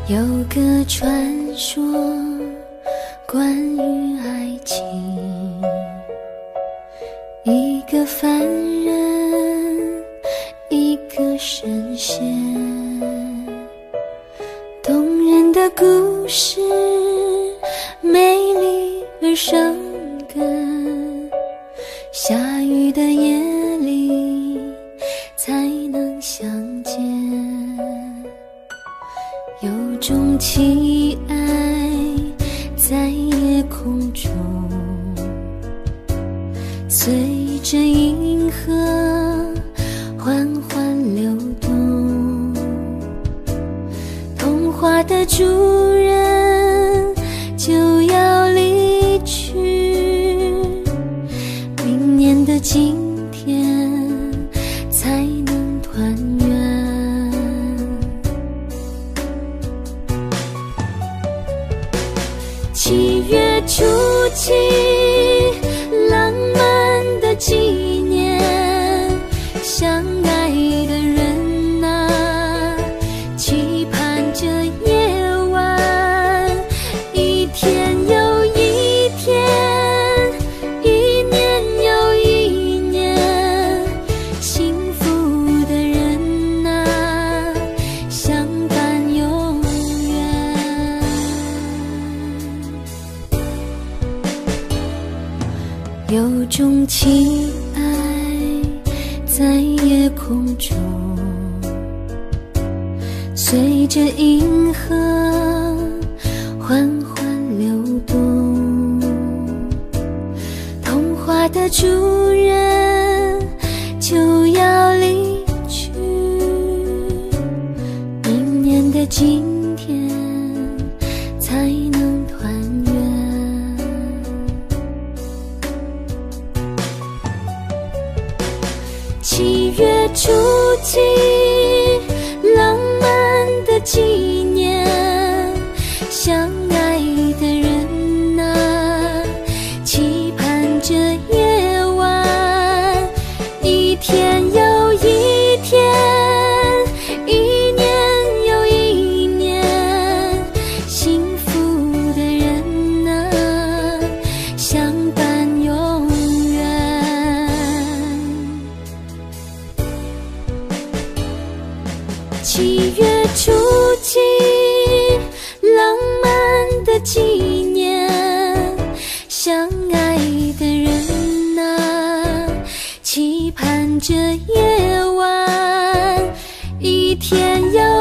有个传说关于爱情，一个凡人，一个神仙，动人的故事，美丽而生根，下雨的夜里才能相见。有种情爱在夜空中，随着银河缓缓流动，童话的主人就要离去，明年的今天才能团圆。7月初七，浪漫的纪念，相爱的人啊，期盼着夜晚，一天又一天，一年又一年，幸福的人啊，相伴永远。有种情爱在夜空中，随着银河缓缓流动，童话的主人就要离去，明年的今天才能团圆。7月初七，浪漫的纪念，相爱的人啊，期盼着夜晚，一天又一天，一年又一年，幸福的人啊，相伴永远。7月初七，浪漫的纪念，相爱的人啊，期盼着夜晚，一天又